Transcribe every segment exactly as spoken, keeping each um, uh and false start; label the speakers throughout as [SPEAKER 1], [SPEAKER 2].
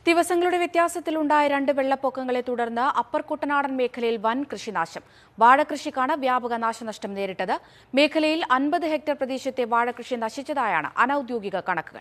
[SPEAKER 1] ദിവസങ്ങളുടെ വ്യത്യാസത്തിലുണ്ടായ രണ്ട് വെള്ളപ്പൊക്കങ്ങളെ തുടർന്ന് അപ്പർ കുട്ടനാടൻ മേഖലയിൽ വൻ കൃഷിനാശം. വാഴകൃഷിക്കാണ് വ്യാപക നാശനഷ്ടം നേരിട്ടത്. മേഖലയിൽ അൻപത് ഹെക്ടർ പ്രദേശത്തെ വാഴകൃഷി നശിച്ചതായാണ് അനൌദ്യോഗിക കണക്കുകൾ.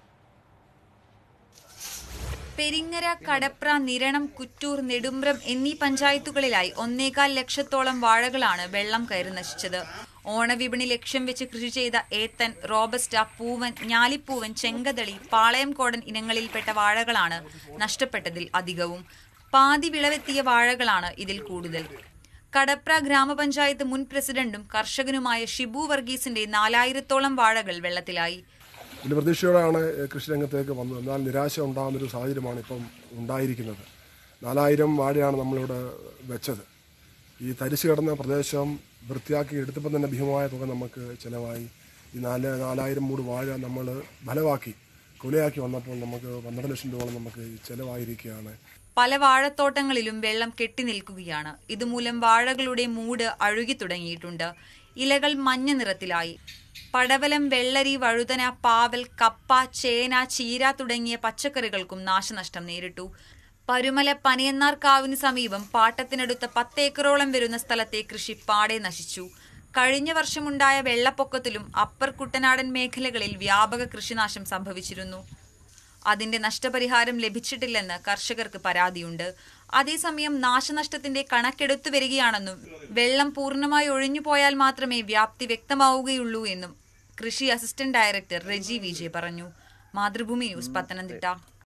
[SPEAKER 2] പെരിങ്ങര, കടപ്ര, നിരണം, കുറ്റൂർ, നെടുമ്പ്രം എന്നീ പഞ്ചായത്തുകളിലായി ഒന്നേകാൽ ലക്ഷത്തോളം വാഴകളാണ് വെള്ളം കയറി നശിച്ചത്. ഓണവിപണി ലക്ഷ്യം വെച്ച് കൃഷി ചെയ്ത ഏത്തൻ, റോബസ്റ്റ, പൂവൻ, ഞാലിപ്പൂവൻ, ചെങ്കതളി, പാളയംകോടൻ ഇനങ്ങളിൽപ്പെട്ട വാഴകളാണ് നഷ്ടപ്പെട്ടതിൽ അധികവും. പാതി വിളവെത്തിയ വാഴകളാണ് ഇതിൽ കൂടുതൽ. കടപ്ര ഗ്രാമപഞ്ചായത്ത് മുൻ പ്രസിഡന്റും കർഷകനുമായ ഷിബു വർഗീസിന്റെ നാലായിരത്തോളം വാഴകൾ വെള്ളത്തിലായി.
[SPEAKER 3] വലിയ പ്രതീക്ഷയോടെയാണ് കൃഷിരംഗത്തേക്ക് വന്നത്. എന്നാൽ നിരാശ ഉണ്ടാകുന്നൊരു സാഹചര്യമാണ് ഇപ്പം ഉണ്ടായിരിക്കുന്നത്. നാലായിരം വാഴയാണ് നമ്മളിവിടെ വെച്ചത്. ഈ തരിശ് കിടന്ന പ്രദേശം വൃത്തിയാക്കി എടുത്തപ്പോൾ തന്നെ ഭീമമായ തുക നമുക്ക് ചിലവായി. ഈ നാല് നാലായിരം മൂട് വാഴ നമ്മൾ ഫലമാക്കി കൊലയാക്കി വന്നപ്പോൾ നമുക്ക് പന്ത്രണ്ട് ലക്ഷം രൂപ നമുക്ക് ചിലവായിരിക്കുകയാണ്.
[SPEAKER 2] പല വാഴത്തോട്ടങ്ങളിലും വെള്ളം കെട്ടി നിൽക്കുകയാണ്. ഇതുമൂലം വാഴകളുടെ മൂട് അഴുകി തുടങ്ങിയിട്ടുണ്ട്. ഇലകൾ മഞ്ഞ നിറത്തിലായി. പടവലം, വെള്ളരി, വഴുതന, പാവൽ, കപ്പ, ചേന, ചീര തുടങ്ങിയ പച്ചക്കറികൾക്കും നാശനഷ്ടം നേരിട്ടു. പരുമല പനിയന്നാർ കാവിന് സമീപം പാട്ടത്തിനടുത്ത പത്തേക്കറോളം വരുന്ന സ്ഥലത്തെ കൃഷി പാടെ നശിച്ചു. കഴിഞ്ഞ വർഷമുണ്ടായ വെള്ളപ്പൊക്കത്തിലും അപ്പർ കുട്ടനാടൻ മേഖലകളിൽ വ്യാപക കൃഷിനാശം സംഭവിച്ചിരുന്നു. അതിന്റെ നഷ്ടപരിഹാരം ലഭിച്ചിട്ടില്ലെന്ന് കർഷകർക്ക് പരാതിയുണ്ട്. അതേസമയം നാശനഷ്ടത്തിന്റെ കണക്കെടുത്തു വരികയാണെന്നും വെള്ളം പൂർണ്ണമായി ഒഴിഞ്ഞുപോയാൽ മാത്രമേ വ്യാപ്തി വ്യക്തമാവുകയുള്ളൂ എന്നും കൃഷി അസിസ്റ്റന്റ് ഡയറക്ടർ റെജി വിജയ് പറഞ്ഞു. മാതൃഭൂമി ന്യൂസ്, പത്തനംതിട്ട.